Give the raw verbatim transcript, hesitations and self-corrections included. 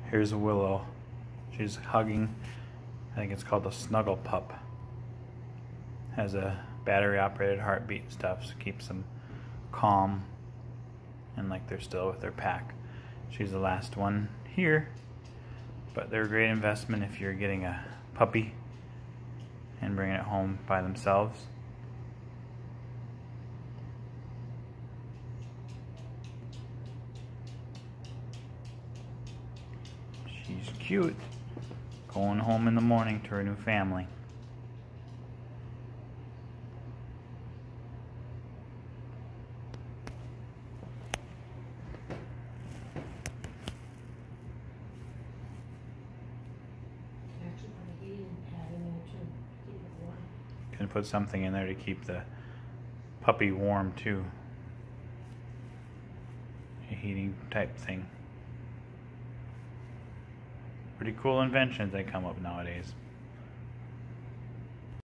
Here's Willow. She's hugging, I think it's called a Snuggle pup. Has a battery operated heartbeat and stuff, so keeps them calm and like they're still with their pack. She's the last one here, but they're a great investment if you're getting a puppy and bringing it home by themselves. She's cute, going home in the morning to her new family. Can put something in there to keep the puppy warm too. A heating type thing. Pretty cool inventions they come up nowadays.